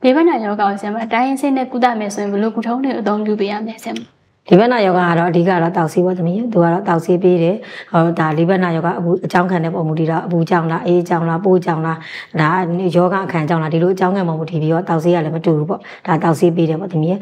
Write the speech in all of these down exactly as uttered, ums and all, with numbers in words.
ဒီဘက်နာယောဂကိုဆရာမတိုင်းစိတ်နဲ့ကုသမယ်ဆိုရင်ဘယ်လိုကုထုံးတွေအသုံးပြုပေးရမလဲဆရာမဒီဘက်နာယောဂကတော့အဓိကတော့တောက်ဆေးပေါ့သမီးသူကတော့တောက်ဆေးပေးတယ်ဟောဒါဒီဘက်နာယောဂအဘူးအကြောင်းခံတဲ့ပုံမူတည်တော့အဘူးကြောင့်လားအေးကြောင့်လားပိုးကြောင့်လားဒါယောဂအခန်းကြောင့်လားဒီလိုအကြောင်းခံပုံမူတည်ပြီးတော့တောက်ဆေးရလည်းမတူဘူးပေါ့ဒါတောက်ဆေးပေးတယ်ပေါ့သမီး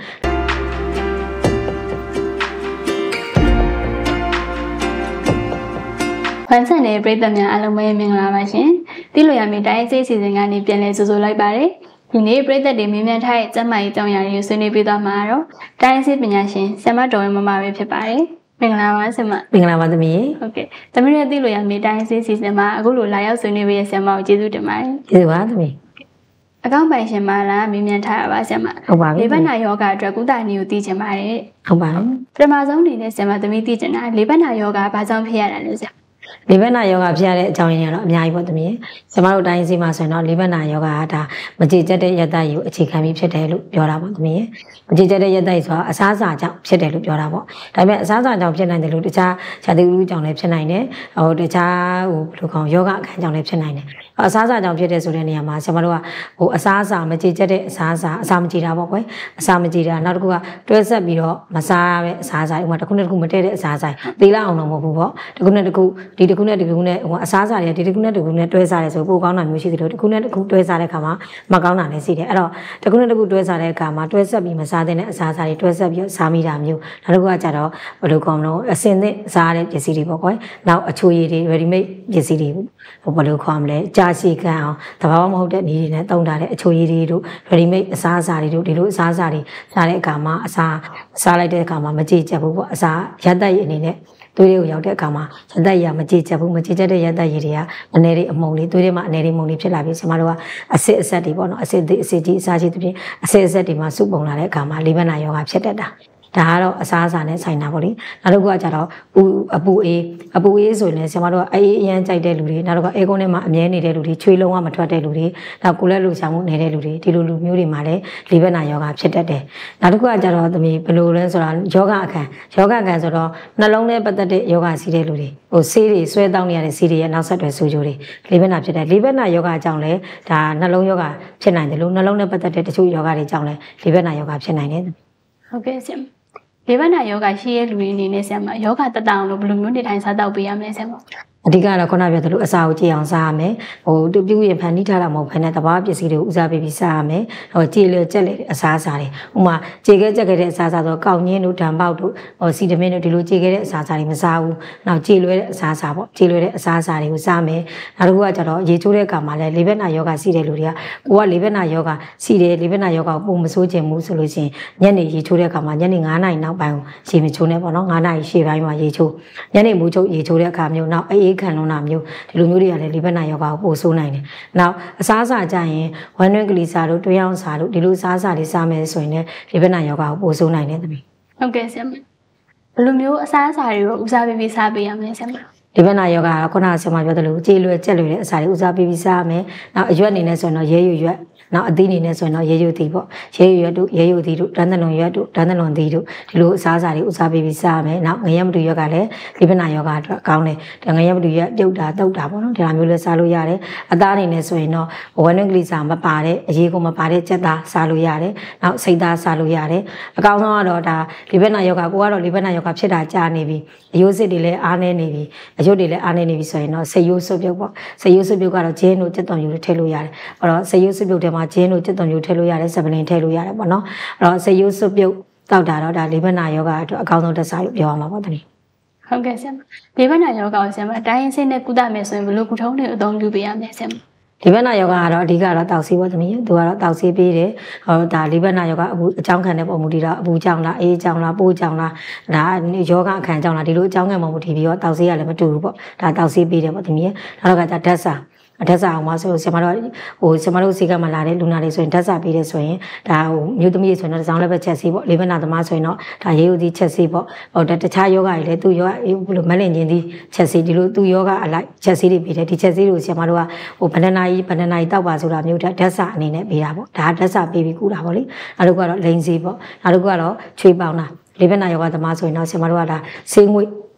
ဖန်ဆန်တဲ့ပြည်သက်များအားလုံးပဲမင်္ဂလာပါရှင်တိလိုရမီတိုင်းစိတ်စီစဉ်ကနေပြန်လည်ကြိုဆိုလိုက်ပါတယ်ဒီနေ့ပြည်သက်တွေမြင်မြန်ထားတဲ့ကျမ်းမာရေးကြောင်းရာတွေကိုဆွေးနွေးပေးသွားမှာတော့တိုင်းစိတ်ပညာရှင်ဆရာမတော်ဝင်မမပဲဖြစ်ပါတယ်မင်္ဂလာပါဆရာမမင်္ဂလာပါသမီးဟုတ်ကဲ့သမီးရဲ့တိလိုရမီတိုင်းစိတ်စီစဉ်မှာအခုလိုလာရောက်ဆွေးနွေးပေးတဲ့ဆရာမကိုကျေးဇူးတင်ပါတယ်ကျေးဇူးပါသမီးအကောင့်ပိုင်ရှင်မလားမြင်မြန်ထားရပါဆရာမဟုတ်ပါပြီလေဘက်နာယောဂအတွက်ကုသနည်းကိုသိချင်ပါတယ်ဟုတ်ပါပြီပထမဆုံးအနေနဲ့ဆရာမသမီးသိချင်တာလေဘက်နာယောဂဘာကြောင့်ဖြစ်ရတာလဲဆရာလေဘက်နာယောဂဖြစ်ရတဲ့အကြောင်းရင်းကတော့အများကြီးပေါ့သမီးကျမတို့တိုင်းစီမှာဆိုရင်တော့လေဘက်နာယောဂကဒါမကြည်ကျက်တဲ့ရတ္တကြီးကိုအခြေခံပြီးဖြစ်တယ်လို့ပြောတာပေါ့သမီးမကြည်ကျက်တဲ့ရတ္တကြီးဆိုတာအစားအစာကြောင့်ဖြစ်တယ်လို့ပြောတာပေါ့ဒါပေမဲ့အစားအစာကြောင့်ဖြစ်နိုင်တယ်လို့တခြားဇာတိဥကြောင့်လည်းဖြစ်နိုင်တယ်ဟိုတခြားဟိုဘယ်လိုခေါ်ယောဂအခန်းကြောင့်လည်းဖြစ်နိုင်တယ်အစားအစာကြောင့်ဖြစ်တဲ့ဆိုတဲ့နေရာမှာကျမတို့ကဟိုအစားအစာမကြည်ကျက်တဲ့အစားအစာအစာမကြည်တာပေါ့ကွယ်အစာမကြည်တာနောက်တစ်ခုကတွဲဆက်ပြီးတော့မစားရတဲ့အစားအစာဥပမာတစ်ခုနဲ့တစ်ခုမတည့်တဲ့အစားအစာသီလအောင်တော့မဟုတ်ဘူးပေါ့တစ်ခုနဲ့တစ်ခုဒီတစ်ခုနဲ့တစ်ခုနဲ့ဟိုအစားအစာတွေဒီတစ်ခုနဲ့တစ်ခုနဲ့တွဲစားတယ်ဆိုပိုကောင်းတာမျိုးရှိတယ်လို့တစ်ခုနဲ့တစ်ခုတွဲစားတဲ့အခါမှာမကောင်းတာလည်းရှိတယ်အဲ့တော့တစ်ခုနဲ့တစ်ခုတွဲစားတဲ့အခါမှာတွဲဆက်ပြီးမစားတဲ့အစားအစာတွေတွဲဆက်ပြီးစားမိတာမျိုးနောက်တစ်ခုကကြတော့ဘယ်လိုကောင်းလို့အစင်သင့်စားတဲ့ပစ္စည်းတွေပေါ့ကွယ်နောက်အချိုရည်တွေ ready made ပစ္စည်းတွေဟိုဘယ်လိုခေါ်မလဲကြာရှည်ခံအောင်တဘာဝမဟုတ်တဲ့နေတွေနဲ့တုံးထားတဲ့အချိုရည်တွေတို့ ready made အစားအစာတွေတို့ဒီလိုအစားအစာတွေစားတဲ့အခါမှာအစားစားလိုက်တဲ့အခါမှာမကြည်ကျက်ဘူးပေါ့အစားရတ္တရည်အနေနဲ့သွေးတွေကိုရောက်တဲ့အခါမှာရတ္တရည်မကြည်ကျက်ဘူးမကြည်ကျက်တဲ့ရတ္တရည်တွေကနေတွေအမုံလေးသွေးတွေမှာအနေတွေမုံလေးဖြစ်လာပြီးကျမတို့ကအစစ်အဆက်တွေပေါ့နော်အစစ်အစစ်ကြီးအစားကြီးတစ်ပြင်းအစစ်အဆက်တွေမှာစုပုံလာတဲ့အခါမှာလေဘက်နာယောဂဖြစ်တတ်တာဒါကတော့အစားအစာနဲ့ဆိုင်တာပေါ့လေနောက်တစ်ခုကကြတော့အပူအေးအပူအေးဆိုရင်လည်းဆရာမတို့ကအေးအရန်ကြိုက်တဲ့လူတွေနောက်တစ်ခါအေးကုန်းထဲမှာအမြဲနေတဲ့လူတွေချွေးလုံးဝမထွက်တဲ့လူတွေနောက်ကိုလက်လူဆောင်မှုနေတဲ့လူတွေဒီလိုလူမျိုးတွေမှာလည်းလေဘက်နာယောဂဖြစ်တတ်တယ်နောက်တစ်ခုကကြတော့သမီးဘယ်လိုလဲဆိုတာယောဂအခန်းယောဂအခန်းဆိုတော့နှလုံးနဲ့ပတ်သက်တဲ့ယောဂစီးတဲ့လူတွေဟိုဆေးတွေဆွဲတောင်းနေရတဲ့ဆေးတွေရဲ့နောက်ဆက်တွဲဆိုးကျိုးတွေလေဘက်နာဖြစ်တယ်လေဘက်နာယောဂအကြောင်းလဲဒါနှလုံးယောဂဖြစ်နိုင်တယ်လို့နှလုံးနဲ့ပတ်သက်တဲ့တချို့ယောဂတွေအကြောင်းလဲလေဘက်နာယောဂဖြစ်နိုင်တယ်ဟုတ်ကဲ့ဆရာလေဘက်နာယောဂရှိရဲ့လူတွေအနေနဲ့ဆရာမယောဂတက်တောင်လို့ဘယ်လိုမျိုးနေထိုင်စားတောက်ပေးရမလဲဆရာမအဓိကတော့ခုနပြောသလိုအစာကိုကြည်အောင်စားရမယ်ဟိုတူပြူရင်ဖန်တီးထားတာမဟုတ်ဘဲနဲ့တဘာပစ္စည်းတွေကိုဦးစားပေးပြီးစားရမယ်ဟိုကြည်လျက်ကြက်လေအစားအစာတွေဥမာကြည်ခဲ့ကြက်ခဲ့တဲ့အစားအစာဆိုကောက်ညင်းတို့ဓာန်ပေါက်တို့ဟိုစီတမင်းတို့ဒီလိုကြည်ခဲ့တဲ့အစားအစာတွေမစားဘူးနောက်ကြည်လွဲတဲ့အစားအစာပေါ့ကြည်လွဲတဲ့အစားအစာတွေကိုစားမယ်နောက်တစ်ခုကကျတော့ရေချိုးတဲ့အခါမှာလည်းလေဘက်နာယောဂရှိတဲ့လူတွေကကိုကလေဘက်နာယောဂရှိတယ်လေဘက်နာယောဂကိုပုံမဆိုးခြင်းဘူးဆိုလို့ရှိရင်ညနေရေချိုးတဲ့အခါမှာညနေ9နာရီနောက်ပိုင်းကိုရေမချိုးနဲ့ပေါ့နော်9နာရီရှေ့ပိုင်းမှာရေချိုးညနေမူချုပ်ရေချိုးတဲ့အခါမျိုးနောက်အေးခံလွန်တာမျိုးဒီလိုမျိုးတွေကလည်းလေဘက်နာယောဂကိုပို့ဆိုးနိုင်တယ်။နောက်အစားအစာကြရင်ဝမ်းတွင်းကလေးစားတို့တွဲအောင်စားတို့ဒီလိုစားအစာတွေစားမယ်ဆိုရင်လည်းလေဘက်နာယောဂကိုပို့ဆိုးနိုင်တယ်သမီး။ဟုတ်ကဲ့ဆရာမ။ဘယ်လိုမျိုးအစားအစာတွေကိုဦးစားပေးပြီးစားပေးရမလဲဆရာမ။လေဘက်နာယောဂကခုနကဆရာမပြောသလိုကြေလွယ်ကြက်လွယ်တဲ့အစာတွေဦးစားပေးပြီးစားရမယ်။နောက်အရွက်အနေနဲ့ဆိုရင်တော့ရဲရွရွက်နောက်အသီးအနေနဲ့ဆိုရင်တော့ရေရိုသီးပေါ့ရေရိုရွက်တို့ရေရိုသီးတို့တန်းတလွန်ရွက်တို့တန်းတလွန်သီးတို့ဒီလိုအစားအစာတွေဦးစားပေးပြီးစားရမယ်နောက်ငရဲမတူရွက်ကလည်းလေဘက်နာယောဂအတွက်ကောင်းတယ်ငရဲမတူရွက်ပြုတ်တာတုတ်တာပေါ့နော်ဒီလိုမျိုးလဲစားလို့ရတယ်အသားအနေနဲ့ဆိုရင်တော့ဝမ်းနည်းကလေးစားမပါတဲ့အရေးကိုမပါတဲ့ကြက်သားစားလို့ရတယ်နောက်စိတ်သားစားလို့ရတယ်အကောင်းဆုံးကတော့ဒါလေဘက်နာယောဂကိုကတော့လေဘက်နာယောဂဖြစ်တာကြာနေပြီအယိုးစစ်တွေလည်းအားနေနေပြီအယုတ်တွေလည်းအားနေနေပြီဆိုရင်တော့စိတ်ရိုးစွပ်ပြုတ်ပေါ့စိတ်ရိုးစွပ်ပြုတ်ကတော့ဂျင်းတို့ကြက်သွန်ယူတွေထည့်လို့ရတယ်အဲ့တော့စိတ်ရိုးစွပ်ပြုတ်ထဲမှာဂျင်းတို့ကြက်သွန်ယူထည့်လို့ရတယ်စပလင်ထည့်လို့ရတယ်ပေါ့နော်အဲ့တော့စိတ်ရိုးစွပ်ပြုတ်တောက်တာတော့ဒါလေဘက်နာယောဂအတွက်အကောင်းဆုံးတစ်စားလို့ပြောရမှာပေါ့တမီးဟုတ်ကဲ့ဆရာမလေဘက်နာယောဂကိုဆရာမအတိုင်းစိတ်နဲ့ကုသမယ်ဆိုရင်ဘယ်လိုကုထုံးတွေအသုံးပြုပေးရမလဲဆရာမလေဘက်နာယောဂကတော့အဓိကတော့တောက်ဆေးပေါ့သမီးသူကတော့တောက်ဆေးပေးတယ်ဟောဒါလေဘက်နာယောဂအဘူးအကြောင်းခံတဲ့ပုံမူတည်တော့အဘူးကြောင့်လားအေးကြောင့်လားပိုးကြောင့်လားဒါယောဂအခန်းကြောင့်လားဒီလိုအကြောင်းခံပုံမူတည်ပြီးတော့တောက်ဆေးရလည်းမတူဘူးပေါ့ဒါတောက်ဆေးပေးတယ်ပေါ့သမီးနောက်တော့ကဓာတ်စာအထက်စာအောင်ပါဆိုဆရာမတို့ဟိုဆရာမတို့စီကမှလာတဲ့လူနာတွေဆိုရင်ဓာတ်စာပေးတယ်ဆိုရင်ဒါဟိုမြို့သမီးဆိုရင်တော့တစောင်းလည်းပဲချက်စီပေါ့လေဘက်နာသမားဆိုရင်တော့ဒါရေဦးသီးချက်စီပေါ့ဟိုတခြားယောဂတွေလည်းသူယောဂဘယ်လိုမလင့်ချင်းသီးချက်စီဒီလိုသူယောဂအလိုက်ချက်စီတွေပေးတယ်ဒီချက်စီတွေကိုဆရာမတို့ကဟိုဗန္ဒနာကြီးဗန္ဒနာကြီးတောက်ပါဆိုတာမျိုးဓာတ်စာအနေနဲ့ပေးတာပေါ့ဒါဓာတ်စာပေးပြီးကူတာပေါ့လေနောက်တစ်ခုကတော့လိန်စီပေါ့နောက်တစ်ခုကတော့ချွေးပေါင်းတာလေဘက်နာယောဂသမားဆိုရင်တော့ဆရာမတို့ကဒါဆေးငွေ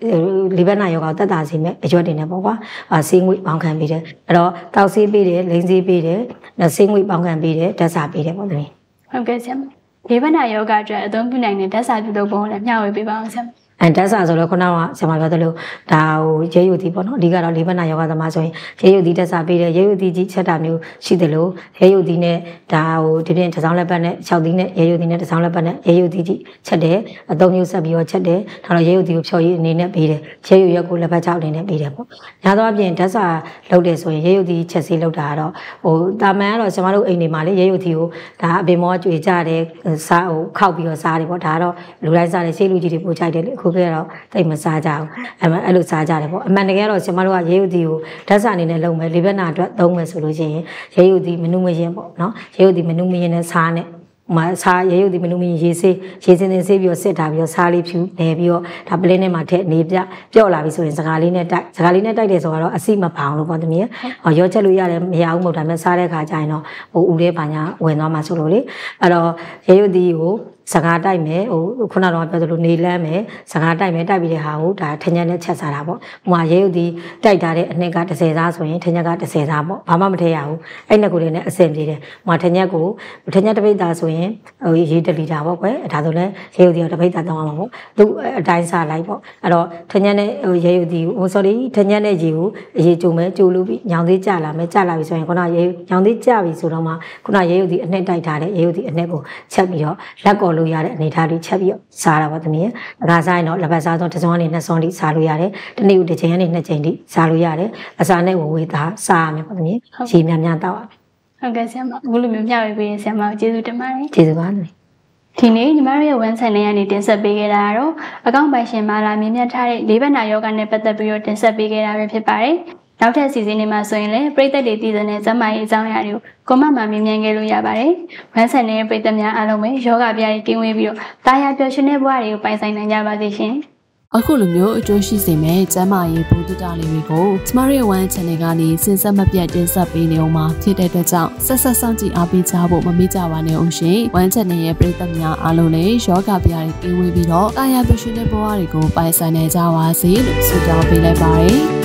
လီဘက်နာယောဂတက်တာစီမဲ့အရွက်တွေနဲ့ပေါ့ကွာအာဆေးငွေပေါင်းခံပေးတယ်အဲ့တော့တောက်ဆေးပေးတယ်လိန်ဆေးပေးတယ်ဆေးငွေပေါင်းခံပေးတယ်ဓာတ်စာပေးတယ်ပေါ့သမီးဟုတ်ကဲ့ဆရာမလီဘက်နာယောဂအတွက်အသုံးပြုနိုင်တဲ့ဓာတ်စာပြုလုပ်ပုံလည်းမျှဝေပေးပါအောင်ဆရာမအဲဓာတ်စာဆိုတော့ခုနကဆရာမပြောသလိုဒါဟိုရဲယူတီပေါ့နော်အဓိကတော့လေးဘက်နာယောဂသမားဆိုရင်ရဲယူတီဓာတ်စာပေးတယ်ရဲယူတီကြီးချက်တာမျိုးရှိတယ်လို့ရဲယူတီနဲ့ဒါဟိုဒီပြင်တစ်စောင်းလက်ပတ်နဲ့၆သီးနဲ့ရဲယူတီနဲ့တစ်စောင်းလက်ပတ်နဲ့ရဲယူတီကြီးချက်တယ်အသုံးမျိုးဆက်ပြီးတော့ချက်တယ်ဒါတော့ရဲယူတီကိုဖြော်ရည်အနေနဲ့ပေးတယ်ရဲယူရက်ကိုလက်ပတ်ချောက်အနေနဲ့ပေးတယ်ပေါ့ညာတော့အပြင်ဓာတ်စာလုပ်တယ်ဆိုရင်ရဲယူတီချက်ဆေးလုပ်တာကတော့ဟိုတာမန်ကတော့ဆရာမတို့အိမ်တွေမှာလေရဲယူတီကိုဒါအပင်မောကြွေကြတယ်စားဟိုခောက်ပြီးတော့စားတယ်ပေါ့ဒါကတော့လူတိုင်းစားတယ်ဆေးလူကြီးတွေပို့ချိုက်တယ်လေအခုကတော့တိတ်မစားကြဘူးအဲ့မှာအဲ့လိုစားကြတယ်ပေါ့အမှန်တကယ်တော့ကျွန်မတို့ကရေယူတီကိုဓာတ်စာအနေနဲ့လုပ်မယ်လေဘက်နာအတွက်သုံးမယ်ဆိုလို့ရှိရင်ရေယူတီမနုမရင်ပေါ့နော်ရေယူတီမနုမရင်နဲ့စားနဲ့မစားရေယူတီမနုမရင်ရေးစေးရေးစင်းစင်းဆေးပြီးတော့စစ်တာပြီးတော့စားလေးဖြူနေပြီးတော့ဒါပလင်းထဲမှာထည့်နေပြပြော့လာပြီဆိုရင်စကားလေးနဲ့တိုက်စကားလေးနဲ့တိုက်တယ်ဆိုတော့အစိမပေါအောင်လို့ပေါ့တမီးဟောရောချက်လို့ရတယ်မရဘူးမဟုတ်ဒါပေမဲ့စားတဲ့ခါကျရင်တော့ဟိုဦးလေးပါညာဝင်သွားမှာဆိုလို့လေအဲ့တော့ရေယူတီကိုစကားတိုက်မယ်ဟိုခုနကတော့ပြောသလိုနေလမ်းမယ်စကားတိုက်မယ်တိုက်ပြီးတဲ့ဟာကိုဒါထညက်နဲ့ချက်စားတာပေါ့ဟိုမှာရဲရုပ်ဒီတိုက်ထားတဲ့အနှစ်ကတစ်ဆယ်သားဆိုရင်ထညက်ကတစ်ဆယ်သားပေါ့ဘာမှမထည့်ရဘူးအဲ့နှစ်ကိုလေးနဲ့အဆင်ပြေတယ်ဟိုမှာထညက်ကိုထညက်တစ်ပိတ်သားဆိုရင်ဟိုရေးတစ်လီတာပေါ့ကွယ်ဒါဆိုလဲရဲရုပ်ဒီကိုတစ်ပိတ်သားတောင်းအောင်ပေါ့သူအတိုင်းစားလိုက်ပေါ့အဲ့တော့ထညက်နဲ့ဟိုရဲရုပ်ဒီဟို sorry ထညက်နဲ့ရေကိုအရေးကြုံမယ်ကြိုလို့ပြီးညောင်သေးကြလာမယ်ကြလာပြီဆိုရင်ခုနရဲညောင်သေးကြပြီဆိုတော့မှခုနရဲရုပ်ဒီအနှစ်တိုက်ထားတဲ့ရဲရုပ်ဒီအနှစ်ကိုချက်ပြီးတော့လက်ကော်လို့ရတဲ့အနေထားလေးချက်ပြီးစားတာပေါ့သမီး။ဒါကစားရင်တော့လက်ပတ်စားတော့တစ်စုံကနေနှစ်စုံထိစားလို့ရတယ်။တနေ့ကိုတစ်ချိန်ကနေနှစ်ချိန်ထိစားလို့ရတယ်။အစာနဲ့ဝဝေးသားစားရမယ်ပေါ့သမီး။ရေများများတောက်ရမယ်။ဟုတ်ကဲ့ဆရာမအခုလိုမျိုးမျှဝေပေးရဆရာမကျေးဇူးတင်ပါတယ်။ကျေးဇူးပါသမီး။ဒီနေ့ညီမတို့ရဲ့ဝန်ဆန်လေးကနေတင်ဆက်ပေးခဲ့တာကတော့အကောင့်ပိုင်ရှင်မာလာမြင်မြတ်ထားတဲ့လေးဘက်နာယောဂနဲ့ပတ်သက်ပြီးတော့တင်ဆက်ပေးခဲ့တာပဲဖြစ်ပါတယ်။နောက်ထပ်စီစဉ်နေမှာဆိုရင်လည်းပရိသတ်တွေတည်တဲ့ဇမရေးအကြောင်းအရာတွေကိုကွန်မန့်မှာမြင်မြန်ခဲ့လို့ရပါတယ်။ဝန်ဆန်နေတဲ့ပရိသတ်များအားလုံးပဲယောဂပြားတွေကင်းဝေးပြီးတော့တာယာပျော်ရွှင်တဲ့ဘဝတွေကိုပိုင်ဆိုင်နိုင်ကြပါစေရှင်။အခုလိုမျိုးအကျိုးရှိစေမဲ့ကျမ်းမာရေးဘုဒ္ဓတာလေးတွေကိုကျမတို့ရဲ့ One Channel ကနေစဉ်ဆက်မပြတ်တင်ဆက်ပေးနေအောင်မှာဖြစ်တဲ့အတွက်ကြောင့်ဆက်ဆက်စောင့်ကြည့်အားပေးကြဖို့မမေ့ကြပါနဲ့အောင်ရှင်။ One Channel ရဲ့ပရိသတ်များအားလုံးလည်းယောဂပြားတွေကင်းဝေးပြီးတော့တာယာပျော်ရွှင်တဲ့ဘဝတွေကိုပိုင်ဆိုင်နိုင်ကြပါစေလို့ဆုတောင်းပေးလိုက်ပါတယ်။